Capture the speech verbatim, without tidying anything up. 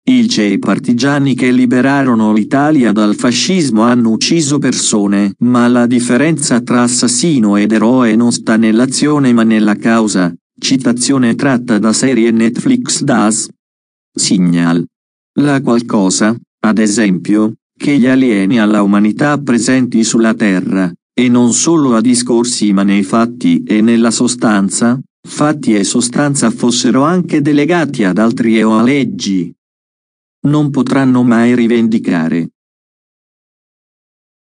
Il Che e i partigiani che liberarono l'Italia dal fascismo hanno ucciso persone, ma la differenza tra assassino ed eroe non sta nell'azione ma nella causa. Citazione tratta da serie Netflix Das Signal. La qualcosa, ad esempio, che gli alieni alla umanità presenti sulla Terra, e non solo a discorsi ma nei fatti e nella sostanza, fatti e sostanza fossero anche delegati ad altri e o a leggi, non potranno mai rivendicare.